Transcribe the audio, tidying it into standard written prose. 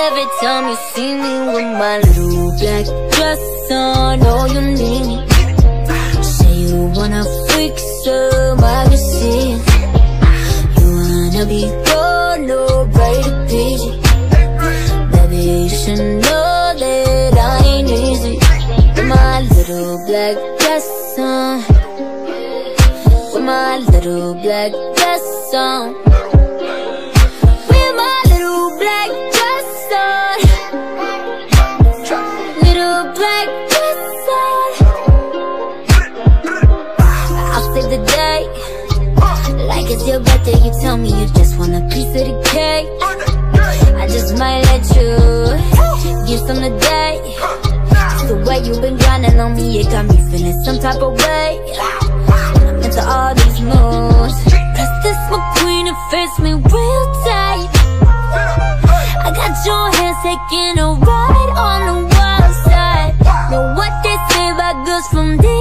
every time you see me with my little black dress on. Oh, you need me. Say you wanna freak some magazine. You wanna be gold, no rated PG. Baby, you should know that I ain't easy. With my little black dress on, with my little black dress on, with my little black dress on, little black dress on. I'll save the day, like it's your birthday. You tell me you just want a piece of the cake. I just might let you give some today. Just the way you've been grinding on me, it got me feeling some type of way. I'm into all these moves. Press this McQueen and face me real tight. I got your hands taking a ride on the wild side. Know what they say about girls from this